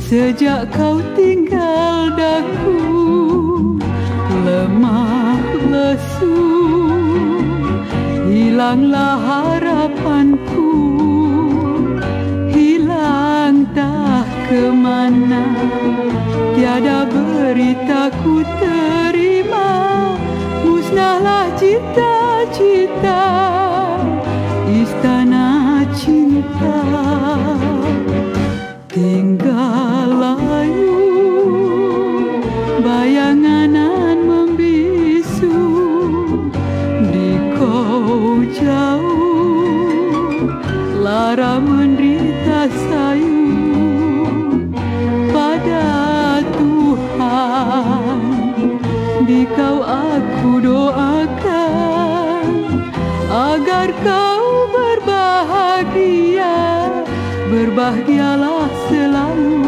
Sejak kau tinggal daku, lemah lesu, hilanglah harapanku, hilang tak kemana. Tiada berita ku terima, musnahlah cita-cita istana cinta. Tinggal layu, bayanganan membisu, di kau jauh, lara menderita sayu. Pada Tuhan, di kau aku doakan, agar kau berbahagia, berbahagialah selalu.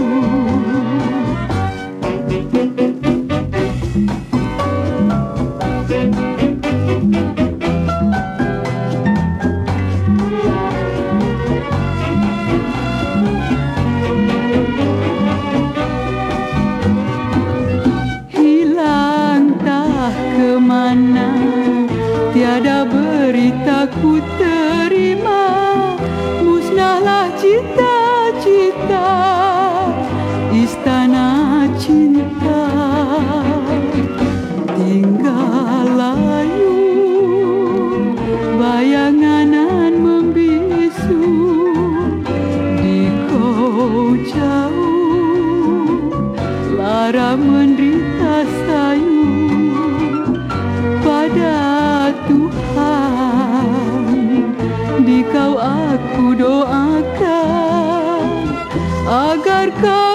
Hilang tak kemana, tiada berita ku terima, musnahlah cita-cita istana cinta. Tinggal layu, bayanganan membisu, di kau jauh, lara menderita sayu. Pada Tuhan, di kau aku doakan, agar kau